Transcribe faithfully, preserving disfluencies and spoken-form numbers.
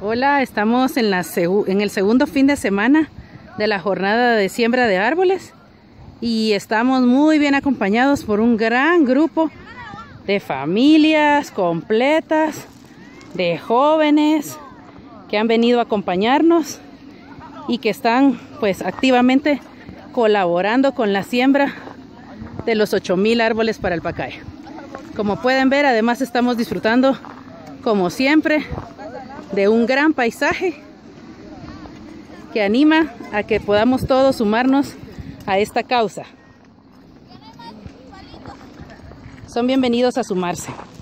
Hola, estamos en, la segu- en el segundo fin de semana de la jornada de siembra de árboles y estamos muy bien acompañados por un gran grupo de familias completas, de jóvenes que han venido a acompañarnos y que están pues activamente colaborando con la siembra de los ocho mil árboles para el Pacaya. Como pueden ver, además estamos disfrutando como siempre de un gran paisaje que anima a que podamos todos sumarnos a esta causa. Son bienvenidos a sumarse.